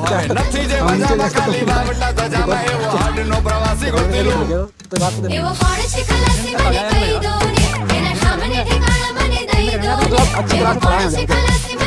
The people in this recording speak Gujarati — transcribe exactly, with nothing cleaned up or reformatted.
નથી જે મજામાં ખાલી વાવટા ગજામાં એવો હાડનો પ્રવાસી ગોતેલું એવો કોણ છે ખલાસી મને કહી દો ને એના સામે ઠેકાણા મને દઈ દો એવો કોણ છે ખલાસી